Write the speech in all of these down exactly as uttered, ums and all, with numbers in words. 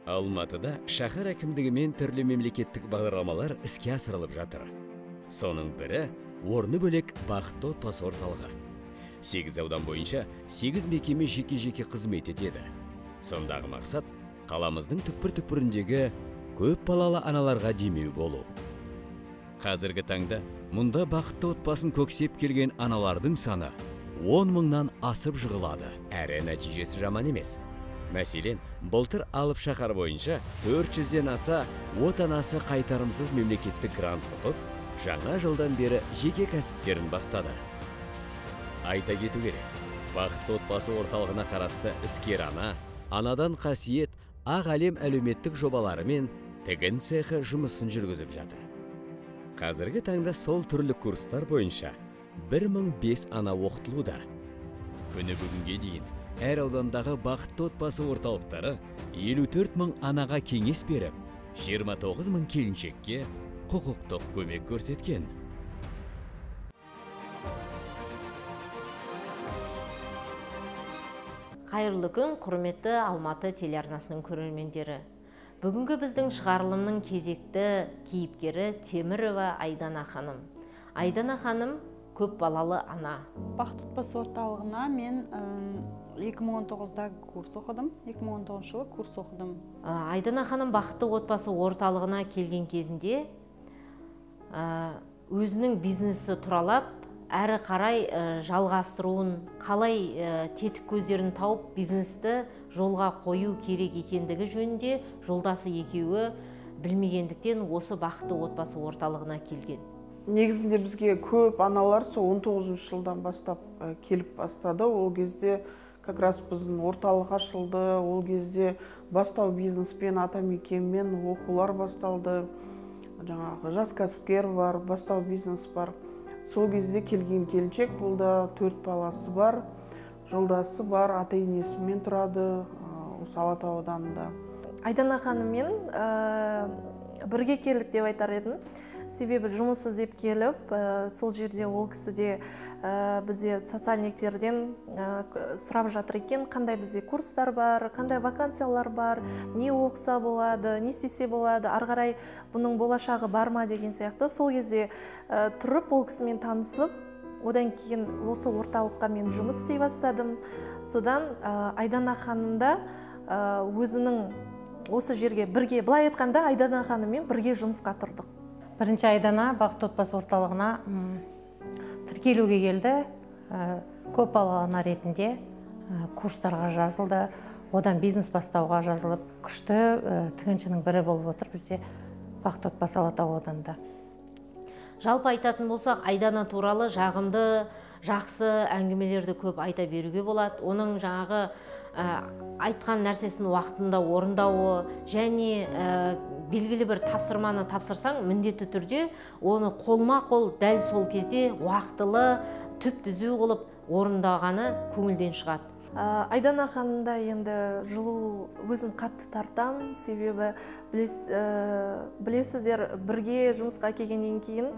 Алматыда шәһәр әкімдігімен түрлі мемлекеттік бағдарламалар іске асырылып жатыр. Соның бірі орны бөлек бақытты отбасы орталығы. сегіз аудан бойынша сегіз мекеме жеке-жеке қызмет етеді. Сондағы мақсат қаламыздың түкпір-түкпіріндегі көп балалы аналарға демеу болу. Қазіргі таңда мұнда бақытты отбасын көксеп келген аналардың саны он мыңнан асып жығылады. Әрі нәтижесі жаман емес. Мәселен, былтыр алып шаһар бойынша төрт жүзден аса отанасы қайтарымсыз мемлекеттік грант ұтып, жаңа жылдан бері жеке кәсіптерін бастады. Айта кету керек, бақытты отбасы орталығына қарасты іскер ана, анадан қасиет, ақ әлем әлеуметтік жобалары мен тігін цехы жұмысын жүргізіп жатыр. Қазіргі таңда сол түрлі курстар бойынша бір мың бес ана оқытылуда. Күні бүгінге дейін әр аудандағы бақытты отбасы орталықтары елу төрт мың анаға кеңес беріп, жиырма тоғыз мың келіншекке құқықтық көмек көрсеткен. Қайырлы күн, құрметті Алматы телеарнасының көрермендері. Бүгінгі біздің шығарылымның кезекті кейіпкері Темірова Айдана ханым. Айдана ханым көп балалы ана. Бақытты отбасы орталығына мен екі мың он тоғызда курс оқыдым. екі мың он тоғызыншы жылы курс оқыдым. Айдана ханым бақытты отбасы орталығына келген кезінде өзінің бизнесі туралап, әрі қарай жалғастыруын, қалай тетік көздерін тауып бизнесті жолға қою керек екендігі жөнінде жолдасы екеуі білмегендіктен осы бақытты отбасы орталығына келген. Негізінде бізге көп аналар сол он тоғызыншы жылдан бастап келіп бастады. Ол кезде как раз біздің орталық ашылды. Ол кезде бастау бизнеспен, атамекенмен оқулар басталды. Жаңағы жас кәсіпкер бар, бастау бизнес бар. Сол кезде келген келіншек болды, төрт баласы бар, жолдасы бар, ата-енесімен тұрады осы Алатау ауданында. Айдана ханыммен бірге келдік деп айтар едім. Себебі жұмыс іздеп келіп, сол жерде ол кісі де бізде социальниктерден сұрап жатыр екен, қандай бізде курстар бар, қандай вакансиялар бар, не оқыса болады, не істесе болады, ары қарай бұның болашағы бар ма деген сияқты. Сол кезде тұрып ол кісімен танысып, одан кейін осы орталыққа мен жұмыс істей бастадым. Содан Айдана ханымда өзінің осы жерге бірге, былай айтқанда Айдана ханыммен бірге жұмысқа тұрдық. Бірінші Айдана бақытты отбасы орталығына тіркелуге келді. Көп балалы ана ретінде курстарға жазылды. Одан бизнес бастауға жазылып, күшті тігіншінің бірі болып отыр бізде бақытты отбасы Алатау ауданында. Жалпы айтатын болсақ, Айдана туралы жағымды, жақсы әңгімелерді көп айта беруге болады. Оның жаңағы айтқан нәрсесін уақытында орындауы және белгілі бір тапсырманы тапсырсаң, міндетті түрде оны қолма-қол дәл сол кезде уақытылы түп түзу қылып орындағаны көңілден шығады. Айдана ханымда енді жылу өзім қатты тартам, себебі білесіздер, бірге жұмысқа келгеннен кейін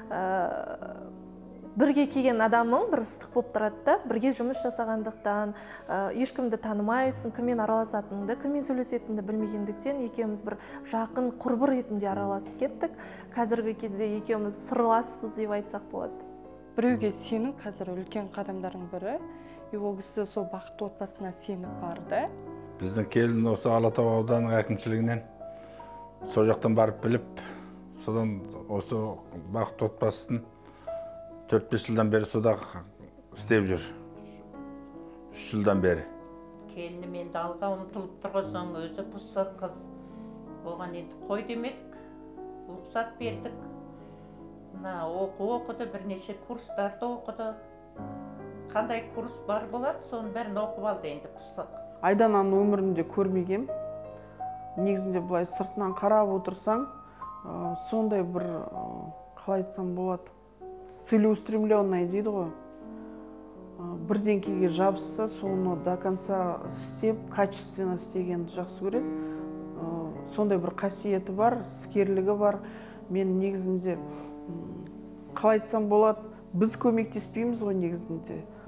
бірге келген адамың бір ыстық болып тұрады да, бірге жұмыс жасағандықтан, ешкімді танымайсың, кіммен араласатыныңды, кіммен сөйлесетініңді білмегендіктен екеуміз бір жақын құрбы ретінде араласып кеттік. Қазіргі кезде екеуміз сырласпыз деп айтсақ болады. Біреуге сену қазір үлкен қадамдардың бірі. Ол кісі сол бақытты отбасына сеніп барды. Біздің келін осы Алатау ауданының әкімшілігінен сол жақтан барып біліп, содан осы бақытты отбасын төрт бес жылдан бері сода істеп жүр. үш жылдан бері. Келіні мен далға ұмтылып тұрғызған өзі бұсы қыз. Оған енді қой демедік, ұқсат бердік. Оқу оқыды, бірнеше курстарды оқыды. Қандай курс бар болады, соның бәрін оқып алды енді пысық. Айдананың өмірінде көрмегем. Негізінде бұлай сыртынан қарап отырсаң, сондай бір, қалай айтсам болады, целеустремленный дейді ғой. Бірдеңкеге жабысса, соны до конца істеп, качественно істегенді жақсы көреді. Сондай бір қасиеті бар, іскерлігі бар. Мен негізінде, қалай айтсам болады, біз көмектеспейміз ғой негізінде.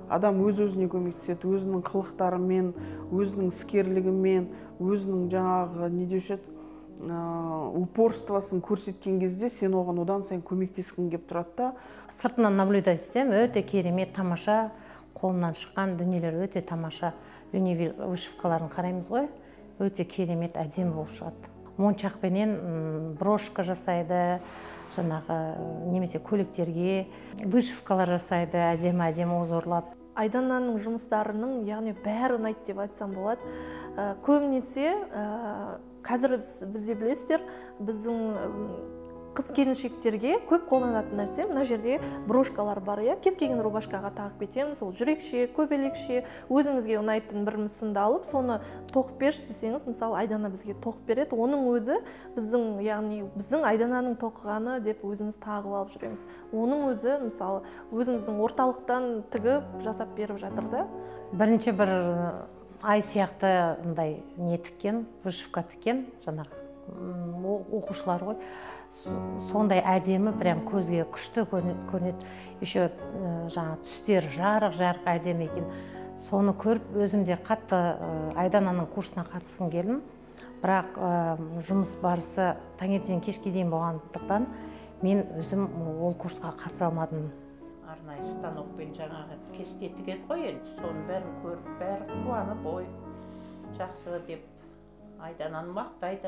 адам өз-өзіне көмектеседі, өзінің қылықтарымен, өзінің іскерлігімен, өзінің жаңағы не деуші еді, упорствосын көрсеткен кезде сен оған одан сайын көмектескің келіп тұрады да. Сыртынан наблюдать етсем, өте керемет, тамаша, қолынан шыққан дүниелер өте тамаша. Люневиль вышивкаларын қараймыз ғой, өте керемет, әдемі болып шығады. Моншақпенен брошка жасайды, жаңағы немесе көйлектерге вышивкалар жасайды, әдемі-әдемі узорлап. Айдананың жұмыстарының, яғни бәрі ұнайды деп айтсам болады. Көбінесе қазір бізде білесіздер, біздің қыз келіншектерге көп қолданатын нәрсе, мына жерде брошкалар бар, иә, кез келген рубашкаға тағып кетеміз, ол жүрекше, көбелекше, өзімізге ұнайтын бір мүсінді алып, соны тоқып берші десеңіз, мысалы Айдана бізге тоқып береді, оның өзі біздің, яғни біздің Айдананың тоқығаны деп өзіміз тағып алып жүреміз. Оның өзі, мысалы, өзіміздің орталықтан тігіп, жасап беріп жатыр да. Бірінші бір ай сияқты ындай не тіккен, вышивка тіккен, жаңағы оқушылар ғой. Сондай әдемі, прям көзге күшті көрінеді. Еще жаңа түстер жарық-жарық әдемі екен. Соны көріп, өзімде қатты Айдананың курсына қатысқым келдім. Бірақ жұмыс барысы таңертең кешке дейін болғандықтан мен өзім ол курсқа қатыса алмадым. Арнайы станокпен жаңағы кесте тігеді ғой енді, соның бәрін көріп, бәрі қуанып, ой, жақсы деп Айдананы мақтайды.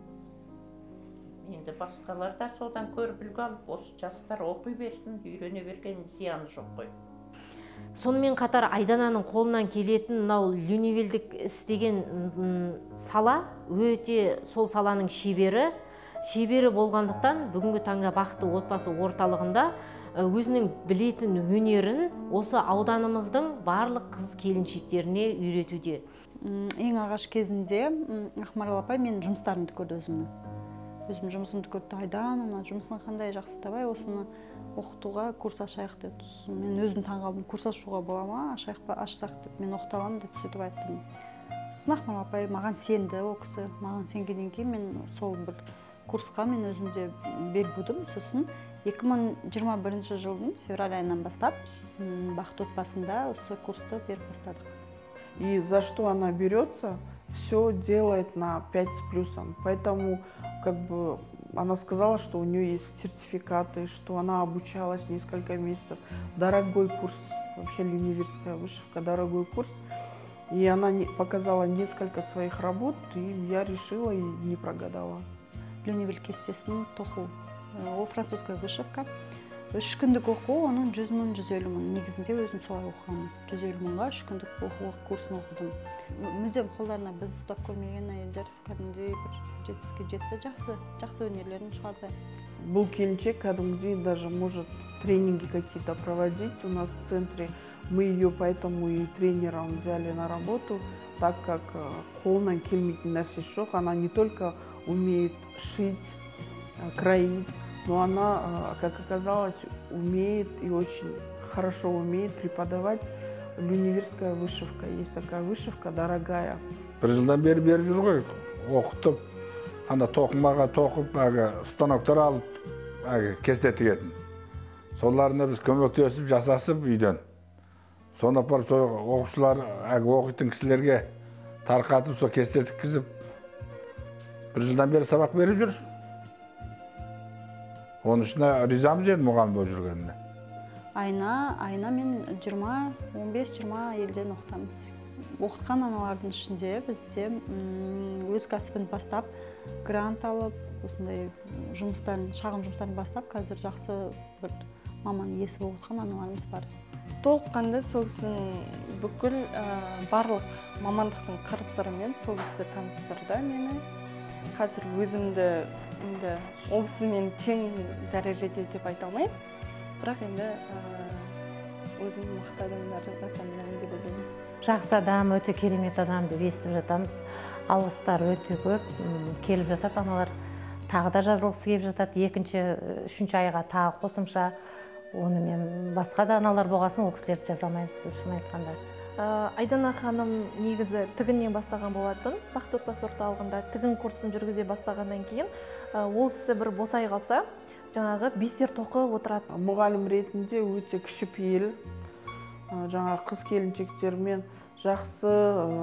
Енді басқалар да содан көріп үлгі алып, осы жастар оқи берсін, үйрене берген зияны жоқ қой. Сонымен қатар Айдананың қолынан келетін мынау люневильдік істеген сала өте сол саланың шебері, шебері болғандықтан бүгінгі таңда Бақытты отбасы орталығында өзінің білетін өнерін осы ауданымыздың барлық қыз келіншектеріне үйретуде. Ең алғаш кезінде Ақмарал апай мен жұмыстарымды көрді өзімнің. Өзім жұмысымды көрді, Айдана, жұмысын қандай жақсы табай, осыны оқытуға курс ашайық деп. Мен өзім таңғалдым, курс ашуға бола ма, ашайық па, ашсақ деп, мен оқыта аламын деп сөйтіп айттым. Сосын Ақмарал апай маған сенді, ол кісі маған сенгеннен кейін мен сол бір курсқа мен өзімде бел будым. Сосын екі мың жиырма бірінші жылдың февраль айынан бастап Бақытты отбасында осы курсты беріп бастадық. И за что она берется, все делает на пять с плюсом. Поэтому как бы она сказала, что у нее есть сертификаты, что она обучалась несколько месяцев. Дорогой курс, вообще люневильская вышивка, дорогой курс. И она показала несколько своих работ, и я решила и не прогадала. Люневиль кестесін тоқу. Ол французская вышивка. Үш күндік оқу, оның жүз мың, жүз елу мың. Негізінде өзім солай оқығанмын. жүз елу мыңға үш күндік оқу курсын оқыдым. Мүлдем қолдарына біз ұстап көрмеген әйелдер кәдімгідей бір жетістікке жетті, жақсы, жақсы өнерлерін шығарды. Бұл келіншек кәдімгідей даже может тренинги какие-то проводить у нас в центре. Мы ее поэтому и тренером взяли на работу, так как қолынан келмейтін нәрсе жоқ. Она не только умеет шить, кроить, но она, как оказалось, умеет и очень хорошо умеет преподавать люневильская вышивка. Есть такая вышивка дорогая. Бір жылдан бері беріп жүр ғой, оқытып, ана тоқымаға тоқып, станоктар алып, кесте тігетін. Соларына біз көмектесіп, жасасып үйден. Соны апарып, сол оқушылар оқитын кісілерге тарқатып, сол кесте тіккізіп, бір жылдан бері сабақ беріп жүр. Оның үшін ризамыз енді мұғалім болып жүргеніне. Айна, айна мен жиырма, он бес жиырма елден оқытамыз. Оқытқан аналардың ішінде бізде өз кәсібін бастап, грант алып, осындай жұмыстарын, шағын жұмыстарын бастап, қазір жақсы бір маман иесі болып отқан аналарымыз бар. Толыққанды сол кісінің бүкіл барлық мамандықтың қыр-сырымен сол кісі таныстырды мені. Қазір өзімді енді ол кісімен тең дәрежеде деп айта алмаймын. Бірақ енді өзім мықты адамдарды танымаймын деп ойлаймын. Жақсы адам, өте керемет адам деп естіп жатамыз. Алғыстар өте көп келіп жатады аналар. Тағы да жазылғысы келіп жатады. Екінші, үшінші айға тағы қосымша. Оны мен басқа да аналар болғасын, ол кісілерді жаза алмаймыз біз шын айтқанда. Айдана ханым негізі тігіннен бастаған болатын. Бақытты отбасы орталығында тігін курсын жүргізе бастағаннан кейін ол кісі бір босай қалса, жаңағы бисер тоқып отырады. Мұғалім ретінде өте кішіпейіл, жаңа қыз келіншектермен жақсы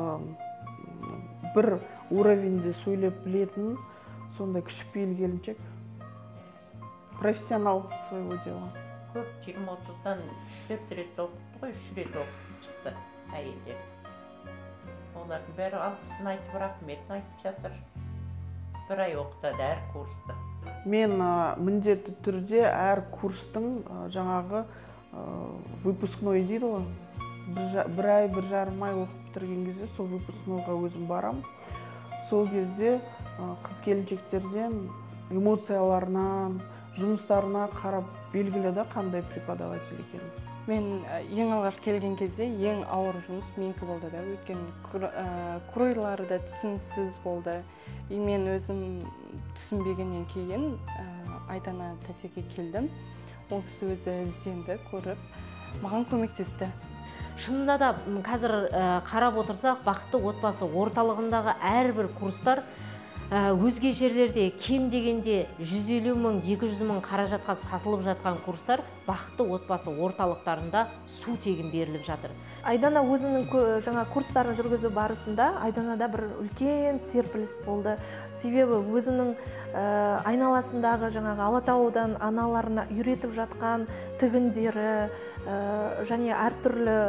бір уровеньде сөйлеп білетін сондай кішіпейіл келіншек, профессионал своего дела. Көп жиырма отыздан үш төрт рет оқытты ғой, үш рет оқытып шықты әйелдерді. Олардың бәрі алғысын айтып, рахметін айтып жатыр. Бір ай оқытады әр курсты. Мен міндетті түрде әр курстың жаңағы выпускной дейді ғой. Бір ай, бір жарым ай оқып бітірген кезде сол выпускнойға өзім барам. Сол кезде қыз келіншектерден эмоцияларынан, жұмыстарына қарап белгілі да қандай преподаватель екенін. Мен ең алғаш келген кезде ең ауыр жұмыс менікі болды да, өйткені куройлары да түсініксіз болды. И мен өзім түсінбегеннен кейін Айдана тәтеге келдім. Ол кісі өзі ізденді, көріп, маған көмектесті. Шынында да қазір қарап отырсақ, бақытты отбасы орталығындағы әрбір курстар өзге жерлерде кем дегенде жүз елу мың, екі жүз мың қаражатқа сатылып жатқан курстар бақытты отбасы орталықтарында су тегін беріліп жатыр. Айдана өзінің жаңа курстарын жүргізу барысында Айданада бір үлкен серпіліс болды. Себебі өзінің айналасындағы жаңағы Алатаудан аналарына үйретіп жатқан тігіндері және әртүрлі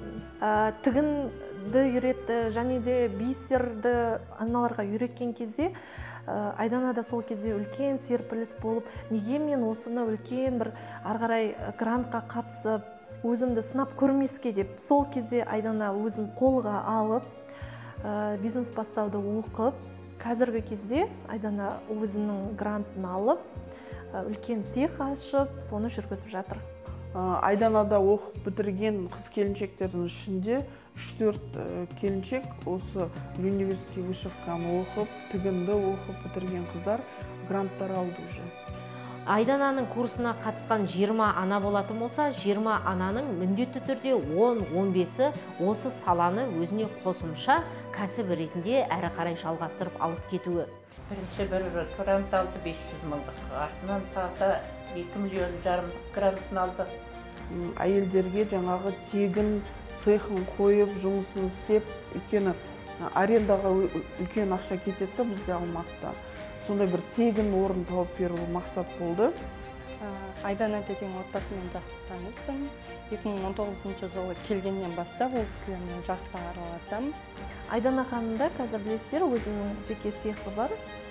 тігінді үйретті, және де бисерді аналарға үйреткен кезде Айданада сол кезде үлкен серпіліс болып, неге мен осыны үлкен бір арғарай грантқа қатысып, өзімді сынап көрмеске деп, сол кезде Айдана өзін қолға алып, бизнес бастауды оқып, қазіргі кезде Айдана өзінің грантын алып, үлкен цех ашып, соны жүргізіп жатыр. Айданада оқып бітірген қыз келіншектердің ішінде үш төрт келіншек осы университет вышивканы оқып, тігінді оқып бітірген қыздар гранттар алды уже. Айдананың курсына қатысқан жиырма ана болатын болса, жиырма ананың міндетті түрде он он бесі осы саланы өзіне қосымша кәсіп ретінде әрі қарай жалғастырып алып кетуі. Бірінші бір грант алды бес жүз мыңдық, артынан тағы екі миллион жарымдық грантын алды. Әйелдерге жаңағы тегін цехын қойып, жұмысын істеп, өйткені арендаға үлкен ақша кетеді бізде Алматыда. Сондай бір тегін орын тауып беру мақсат болды. Айдана тәтең отбасымен жақсы таныспын. екі мың он тоғызыншы жылы келгеннен бастап ол кісілермен жақсы араласам. Айдана ханымда қазір білесіздер, өзінің жеке цехы бар.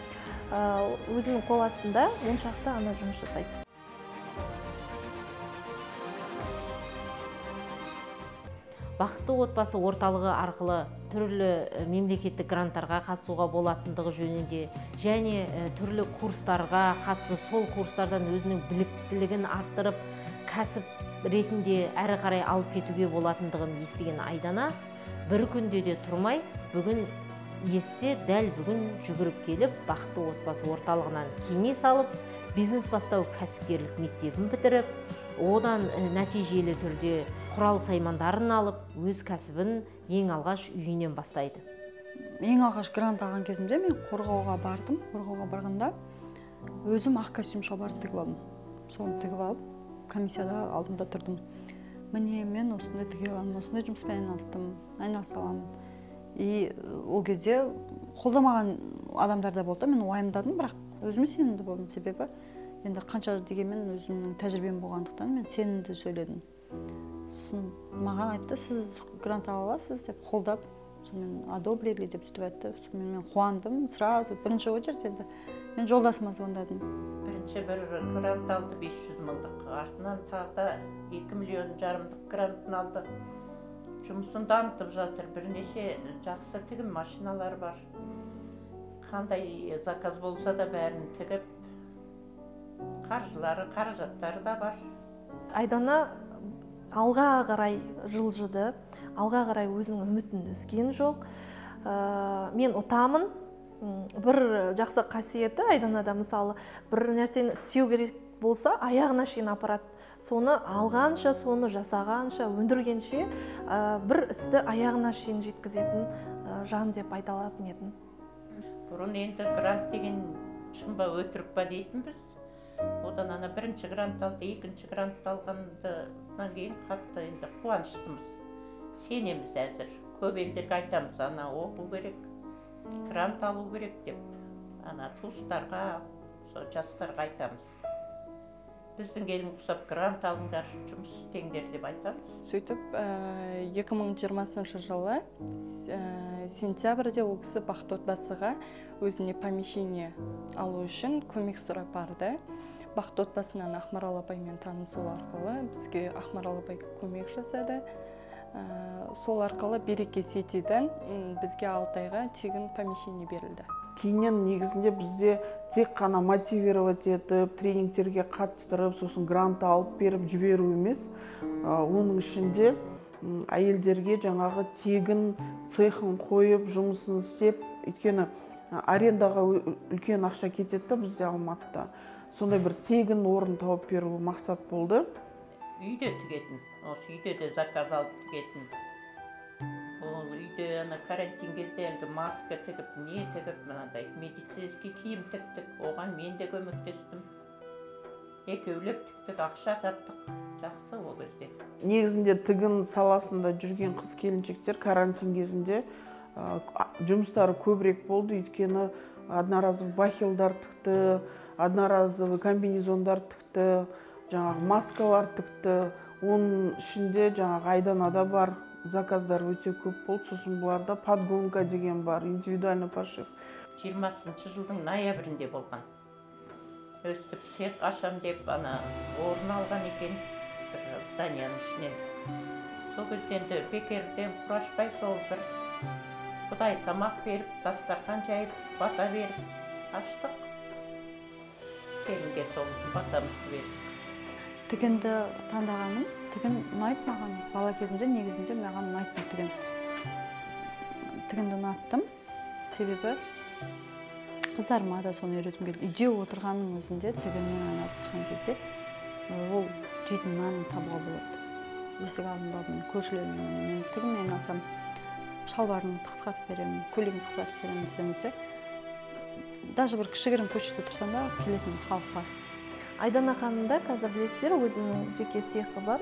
Өзінің қол астында он шақты ана жұмыс жасайды. Бақытты отбасы орталығы арқылы түрлі мемлекеттік гранттарға қатысуға болатындығы жөнінде және түрлі курстарға қатысып, сол курстардан өзінің біліктілігін арттырып, кәсіп ретінде әрі қарай алып кетуге болатындығын естіген Айдана бір күнде де тұрмай, бүгін естісе, дәл бүгін жүгіріп келіп, Бақытты отбасы орталығынан кеңес алып, бизнес бастау кәсіпкерлік мектебін бітіріп, одан нәтижелі түрде құрал саймандарын алып, өз кәсібін ең алғаш үйінен бастайды. Ең алғаш грант алған кезімде мен қорғауға бардым. Қорғауға барғанда өзім ақ костюм шалбар тігіп алдым. Соны тігіп алып, комиссияда алдымда тұрдым. Міне мен осындай тіге аламын, осындай жұмыспен айналыстым, айналыса аламын. И ол кезде қолдамаған адамдар да болды. Мен уайымдадым, бірақ өзіме сенімді болдым, себебі енді қанша дегенмен өзімнің тәжірибем болғандықтан мен сенімді сөйледім. Сосын маған айтты, сіз грант ала аласыз деп қолдап, сонымен одобрили деп сөйтіп айтты. Сонымен мен қуандым, сразу бірінші очередь енді мен жолдасыма звондадым. Бірінші бір грант алды бес жүз мыңдық, артынан тағы да екі миллион жарымдық грантын алды. Жұмысын дамытып жатыр, бірнеше жақсы тігін машиналар бар. Қандай заказ болса да бәрін тігіп, қаржылары, қаражаттары да бар. Айдана алға қарай жылжыды, алға қарай өзінің үмітін өскен жоқ. Мен ұтамын. Бір жақсы қасиеті Айданада, мысалы, бір нәрсені істеу керек болса, аяғына шейін апарады. Соны алғанша, соны жасағанша, өндіргенше бір істі аяғына шейін жеткізетін жан деп айта алатын едім. Бұрын енді грант деген шын ба өтірік па дейтінбіз. одан ана бірінші грант алды, екінші грант алғандан кейін қатты енді қуаныштымыз. Сенеміз әзір. Көп елдерге айтамыз, ана оқу керек, грант алу керек деп. Ана туыстарға, жастарға айтамыз. Біздің елін құсап грант алыңдар, жұмыс істеңдер деп айтамыз. Сөйтіп, екі мың жиырмасыншы жылы сентябрьде ол кісі бақытты отбасыға өзіне помещение алу үшін көмек сұрап барды. Бақытты отбасынан Ақмарал апаймен танысу арқылы бізге Ақмарал апай көмек жасады. Сол арқылы Береке Сетиден бізге алты айға тегін помещение берілді. Кейіннен негізінде бізде тек қана мотивировать етіп, тренингтерге қатыстырып, сосын грант алып беріп жіберу емес. Оның ішінде әйелдерге жаңағы тегін цехын қойып, жұмысын істеп, өйткені арендаға үлкен ақша кетеді бізде Алматыда. Сондай бір тегін орын тауып беру мақсат болды. Үйде тігетін, осы үйде де заказ алып тігетін. Ол үйде ана карантин кезде әлгі маска тігіп, не тігіп, мынандай медицинский киім тіктік, оған мен де көмектестім. Екеулеп тіктік, ақша таптық, жақсы ол кезде. Негізінде тігін саласында жүрген қыз келіншектер карантин кезінде жұмыстары көбірек болды, өйткені одноразовый бахилдар тікті, одноразовый комбинезондар тікті, жаңағы маскалар тікті. Оның ішінде жаңағы айданада бар заказдар өте көп болды. Сосын бұларда подгонка деген бар, индивидуальный пошив. жиырмасыншы жылдың ноябрінде болған. Өстіп цех ашам деп ана орын алған екен бір зданияның ішінен. Сол кезденді бекерден құрашпай сол бір құдай тамақ беріп, дастархан жайып, бата беріп аштық. Келінге сол батамызды бердік. Тігінді таңдағаным, тігін ұнайды маған. Бала кезімде негізінде маған ұнайтын тігін. Тігінді ұнаттым. Себебі қыздарыма да соны үйретім келді. Үйде отырғанның өзінде тігінмен айналысқан кезде ол жейтін нанын табуға болады. Есік алдында мен көршілермен мен тігінмен айналсам, шалбарыңызды қысқартып беремін, көйлегіңізді қысқартып беремін десеңіз де, даже бір кішігірім көшеде тұрсам да келетін халық бар. Айдана ханымда қазір білесіздер, өзінің жеке цехы бар.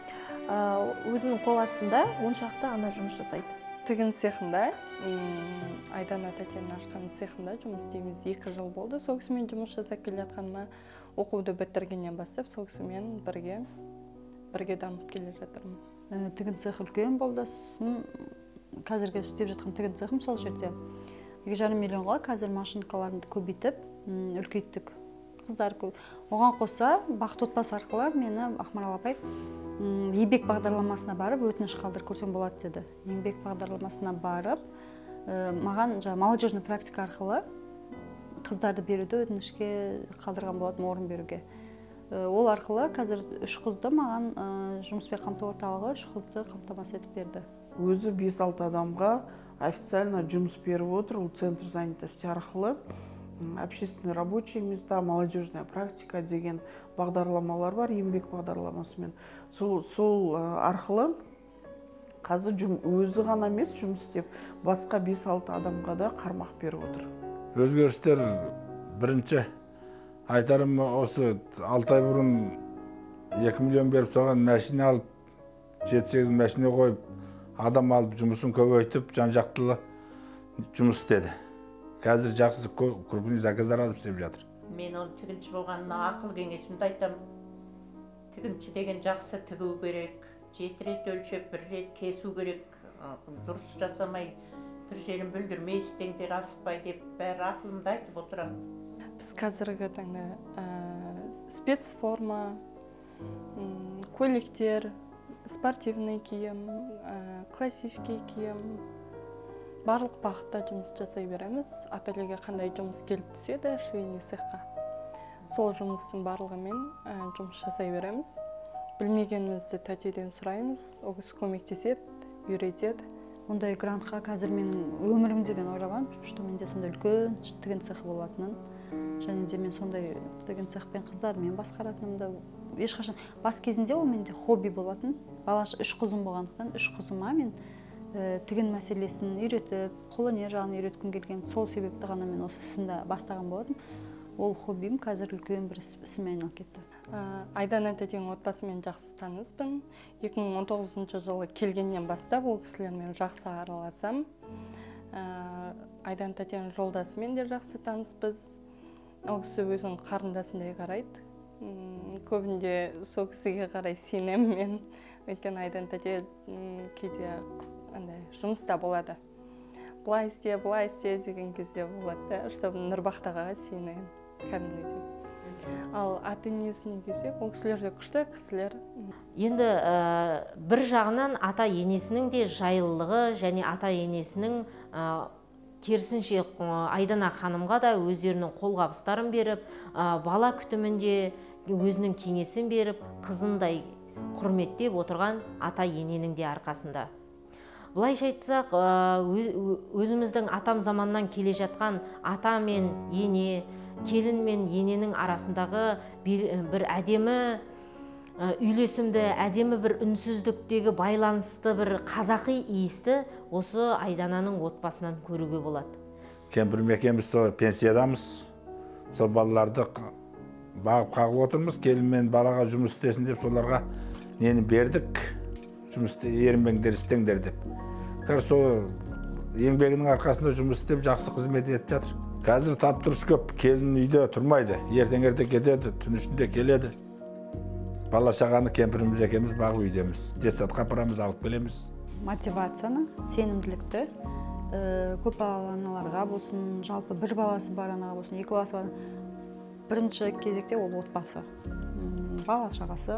Өзінің қол астында он шақты ана жұмыс жасайды. Тігін цехында, Айдана Татьяна ашқан цехында жұмыс істейміз. Екі жыл болды. Сол кісімен жұмыс жасап келе жатқаныма, оқуды бітіргеннен бастап, сол кісімен бірге бірге дамып келе жатырмын. Тігін цехы үлкен болды. Қазіргі істеп жатқан тігін цехым сол жерде. екі жарым миллионға қазір машинкаларымды көбейтіп, үлкейттік. Қыздар көп. Оған қоса бақытты отбасы арқылы мені Ақмарал апай еңбек бағдарламасына барып өтініш қалдыр көрсем болады деді. Еңбек бағдарламасына барып, маған жаңа молодежный практика арқылы қыздарды беруді өтінішке қалдырған болатын, орын беруге. Ол арқылы қазір үш қызды маған жұмыспен қамту орталығы үш қызды қамтамасыз етіп берді. Өзі бес алты адамға официально жұмыс беріп отыр, ол центр занятости арқылы. Общественные рабочие места, молодежная практика деген бағдарламалар бар, еңбек бағдарламасымен. Сол, сол арқылы қазір өзі ғана емес жұмыс істеп, басқа бес алты адамға да қармақ беріп отыр. Өзгерістер бірінші айтарым осы алты ай бұрын екі миллион беріп соған мәшине алып, жеті сегіз мәшине қойып, адам алып жұмысын көбейтіп, жан-жақтылы жұмыс істеді. Қазір жақсы крупный заказдар алып істеп жатыр. Мен оны тігінші болғанына ақыл кеңесімді айтам. Тігінші деген жақсы тігу керек, жеті рет өлшеп, бір рет кесу керек, дұрыс жасамай, бір жерін бүлдірмей істеңдер асықпай деп бәрі ақылымды айтып отырам. Біз қазіргі таңда спецформа, көйлектер, спортивный киім, классический киім, барлық бағытта жұмыс жасай береміз. Ательеге қандай жұмыс келіп түседі, швейный цехқа. Сол жұмыстың барлығымен жұмыс жасай береміз. Білмегенімізді тәтеден сұраймыз, ол кісі көмектеседі, үйретеді. Ондай грантқа қазір менің өмірімде мен ойлаған, что менде сондай үлкен тігін цехы болатынын, және де мен сондай тігін цехпен қыздармен басқаратынымды ешқашан бас кезінде ол менде хобби болатын. Балаша үш қызым болғандықтан, үш қызыма мен тігін мәселесін үйретіп, қолөнер жағын үйреткім келген, сол себепті ғана мен осы ісімді бастаған болатым. ол хоббим қазір үлкен бір ісіме айналып кетті. Айдана тәтенің отбасымен жақсы таныспын. екі мың он тоғызыншы жылы келгеннен бастап ол кісілермен жақсы араласам. Айдана тәтенің жолдасымен де жақсы таныспыз. Ол кісі өзінің қарындасындай қарайды. Көбінде сол кісіге қарай сенем мен. Өйткені Айдана тәте кейде жұмыста болады. Былай істе, былай істе деген кезде болады, чтобы Нұрбақтағаға сенем кәдімгідей. Ал ата-енесіне келсек, ол кісілер де күшті кісілер. Енді бір жағынан ата-енесінің де жайлылығы және ата-енесінің керісінше Айдана ханымға да өздерінің қолғабыстарын беріп, бала күтімінде өзінің кеңесін беріп, қызындай құрметтеп отырған ата-ененің де арқасында. Бұлайша айтсақ, өзіміздің атам заманнан келе жатқан ата мен ене, келін мен ененің арасындағы бір әдемі үйлесімді, әдемі бір үнсіздіктегі байланысты бір қазақи иісті осы Айдананың отбасынан көруге болады. Кемпірім екеуміз сол пенсиядамыз, сол балаларды бағып қағып отырмыз, келін мен балаға жұмыс істесін деп соларға нені бердік, жұмысты ерінбеңдер істеңдер деп. Қазір сол еңбегінің арқасында жұмыс істеп жақсы қызмет етіп жатыр. Қазір тап тұрыс көп, келін үйде тұрмайды, ертең-ерте кетеді, түн ішінде келеді. Бала шағаны кемпіріміз екеуміз бағып үйдеміз, детсадқа апарамыз, алып келеміз. Мотивацияны, сенімділікті көп балалы аналарға болсын, жалпы бір баласы бар анаға болсын, екі баласы бар. Бірінші кезекте ол отбасы, бала шағасы,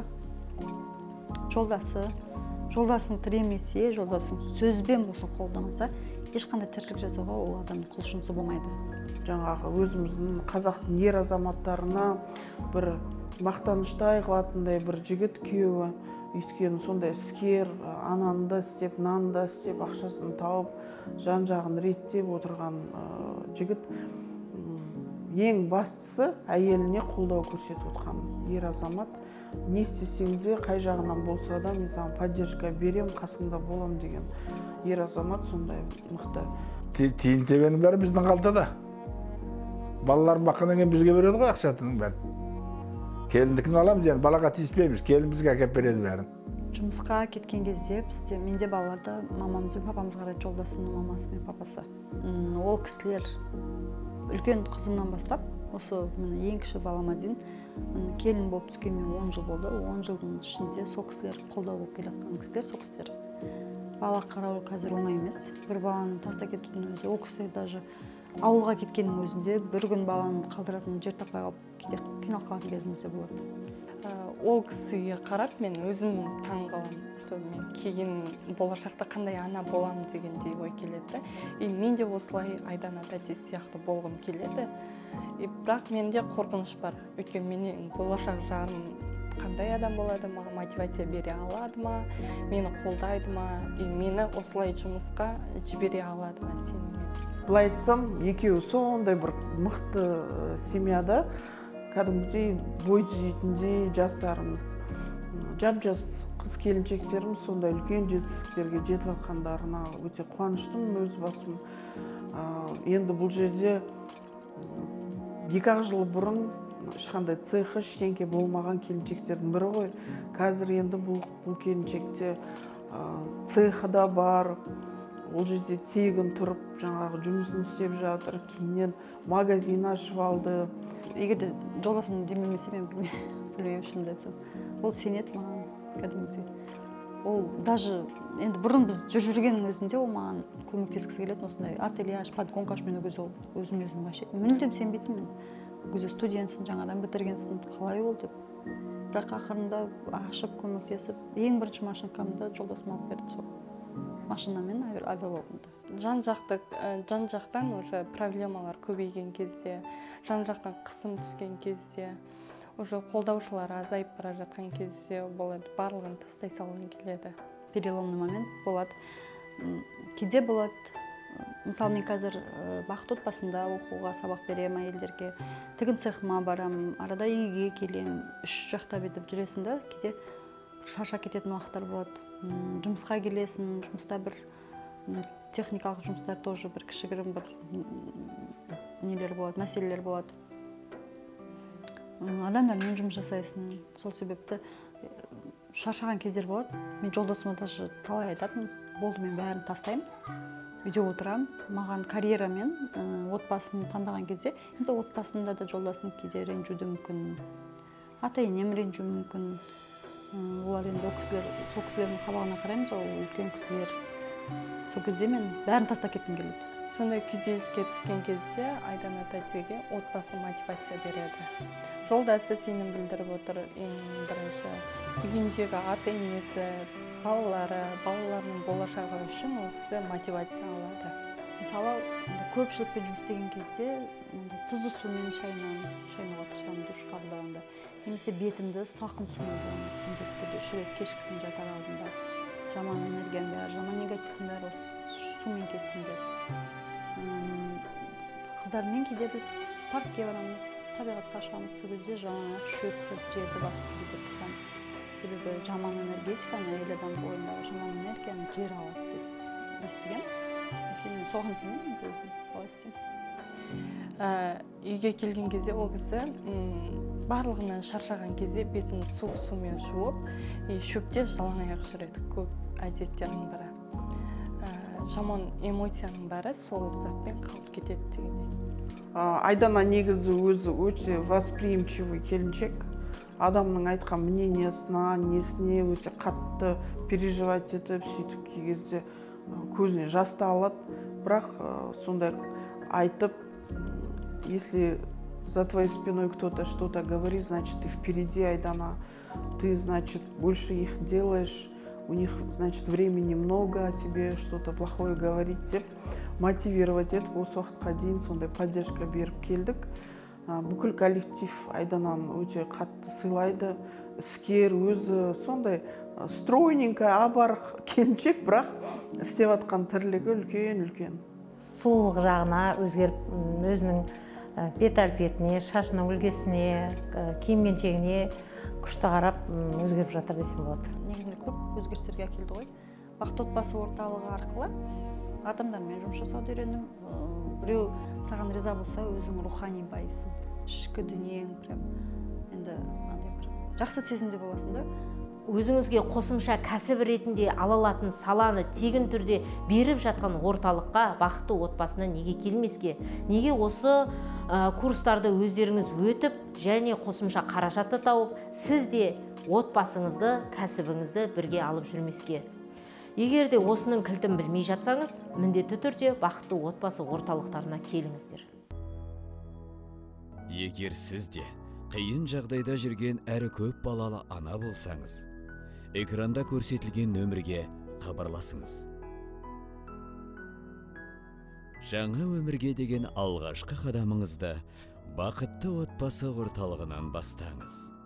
жолдасы. Жолдасын тіремесе, жолдасын сөзбен болсын қолдамаса, ешқандай тіршілік жасауға ол адамның құлшынысы болмайды. Жаңағы өзіміздің қазақтың ер азаматтарына бір мақтаныштай қылатындай бір жігіт күйеуі, өйткені сондай іскер, ананы да істеп, нанын да істеп, ақшасын тауып, жан жағын реттеп отырған жігіт. Ең бастысы әйеліне қолдау көрсетіп отқан ер азамат. Не істесең де, қай жағынан болса да, мен саған поддержка берем, қасыңда болам деген ер азамат сондай мықты. Тиын тебенің бәрі біздің қалтада. Балаларын баққаннан кейін бізге береді ғой ақшатының бәрін. Келіндікін аламыз, yani балаға тиіспейміз, келін бізге әкеп береді бәрін. Жұмысқа кеткен кезде бізде, менде балаларда мамамыз бен папамыз қарайды, жолдасымның мамасы мен папасы. Ол кісілер үлкен қызымнан бастап, осы ең кіші балама дейін келін болып түскенмен он жыл болды. он жылдың ішінде сол кісілер қолдау болып келе жатқан кісілер, сол кісілер. Бала қарау қазір оңай емес. Бір баланы тастап кетудің өзі, ол кісілер даже ауылға кеткеннің өзінде бір күн баланы қалдыратын жер таппай қалып кейде қиналып қалатын кезіміз де болады. Ол кісіге қарап мен өзім таңғаламын, что мен кейін болашақта қандай ана боламын дегендей ой келеді. И мен де осылай Айдана тәте сияқты болғым келеді. И бірақ менде қорқыныш бар. Өйткені менің болашақ жарым қандай адам болады, маған мотивация бере алады ма, мені қолдайды ма, и мені осылай жұмысқа жібере алады ма сеніммен. Былай айтсам, екеуі сондай бір мықты семьяда, кәдімгідей бой түзейтіндей жастарымыз, жап-жас қыз келіншектеріміз сондай үлкен жетістіктерге жетіп жатқандарына өте қуаныштымын өз басым. Енді бұл жерде екі-ақ жыл бұрын ешқандай цехы, ештеңке болмаған келіншектердің бірі ғой. Қазір енді бұл келіншекте цехы да бар, ол жерде тегін тұрып, жаңағы жұмысын істеп жатыр, кейіннен магазин ашып алды. Егер де жолдасым демемесе, мен білмеймін шынымды айтсам. Ол сенеді маған кәдімгідей. Ол даже енді бұрын біз жүргеннің өзінде ол маған көмектескісі келетін, осындай ателье аш, подгонка аш, мен өзім өзім вообще мүлдем сенбейтінмін. Өзі студентсің, жаңадан бітіргенсің, қалай ол деп. Бірақ ақырында ашып, көмектесіп, ең бірінші машинкамды жолдасым алып берді сол. Машинамен авиалогымды. Жан-жақтан уже проблемалар көбейген кезде, жан-жақтан қысым түскен кезде, уже қолдаушылар азайып бара жатқан кезде болады, барлығын тастай салғым келеді. Переломный момент болады. Кейде болады. Мысалы, мен қазір бақыт отбасында оқуға сабақ берем әйелдерге, тігін цехыма барам, арада үйге келем, үш жақтап етіп жүресің да, кейде шаша кететін уақыттар болады. Жұмысқа келесің, жұмыста бір техникалық жұмыстар тоже бір кішігірім бір нелер болады, мәселелер болады. адамдармен жұмыс жасайсың. Сол себепті шаршаған кездер болады. Мен жолдасыма даже талай айтатын, болды мен бәрін тастаймын, үйде отырамын. Маған карьера мен отбасын таңдаған кезде, енді отбасында да жолдасым кейде ренжуі мүмкін, ата-енем ренжуі мүмкін. Олар енді ол кісілер, сол кісілердің қабағына қараймыз, ол үлкен кісілер. Сол кезде мен бәрін тастап кеткім келеді. Сондай күйзеліске түскен кезде Айдана тәтеге отбасы мотивация береді. Жолдасы сенім білдіріп отыр, ең бірінші үйіндегі ата-енесі, балалары, балаларының болашағы үшін ол кісі мотивация алады. Мысалы, көпшілікпен жұмыс істеген кезде тұзды сумен шайнауға тырысамын, душ қабылдағанда, немесе бетімді салқын сумен жуамын, міндетті түрде үш рет кешкісін жатар алдында. Жаман энергияның бәрі, жаман негативтің бәрі осы сумен кетсін деп. Қыздармен кейде біз паркке барамыз, табиғатқа шығамыз, сол кезде жаңағы шөпті жерді басып жүруге тырысамын. Себебі жаман энергетиканы, әйел адам бойындағы жаман энергияны жер алады деп естіген. Кейін соған сенемін, өзім қалай істеймін. Үйге келген кезде ол кісі барлығынан шаршаған кезде бетін суық сумен жуып, шөпте жалаң аяқ жүреді. Көп әдеттердің бірі. Жаман эмоцияның бәрі сол затпен қалып кетеді дегендей. Айдана негізі өзі өте восприимчивый келіншек. Адамның айтқан мнениесіне, несіне өте қатты переживать етіп, сөйтіп кей кезде көзіне жас та алады. Бірақ сондай айтып, если за твоей спиной кто-то что-то говорит, значит, ты впереди, Айдана. Ты, значит, больше их делаешь. У них, значит, времени много, а тебе что-то плохое говорить деп мотивировать етіп, осы уақытқа дейін сондай поддержка беріп келдік. Бүкіл коллектив Айдананы өте қатты сыйлайды. Іскер, өзі сондай стройненький, абарық келіншек, бірақ істеп жатқан тірлігі үлкен-үлкен. Сұлулық жағына өзгеріп, өзінің бет әлпетіне, шашының үлгісіне, киім-кешегіне күшті қарап өзгеріп жатыр десем болады. Негізінде көп өзгерістерге әкелді ғой. Бақыт отбасы орталығы арқылы адамдармен жұмыс жасауды үйрендім. Біреу саған риза болса, өзің рухани байысың. Ішкі дүниең прям енді андай бір жақсы сезімде боласың да. Өзіңізге қосымша кәсіп ретінде ала алатын саланы тегін түрде беріп жатқан орталыққа бақытты отбасына неге келмеске? Неге осы курстарды өздеріңіз өтіп және қосымша қаражатты тауып, сіз де отбасыңызды, кәсібіңізді бірге алып жүрмеске? Егер де осының кілтін білмей жатсаңыз, міндетті түрде бақытты отбасы орталықтарына келіңіздер. Егер сіз де қиын жағдайда жүрген әрі көп балалы ана болсаңыз, экранда көрсетілген нөмірге хабарласыңыз. Жаңа өмірге деген алғашқы қадамыңызды бақытты отбасы орталығынан бастаңыз.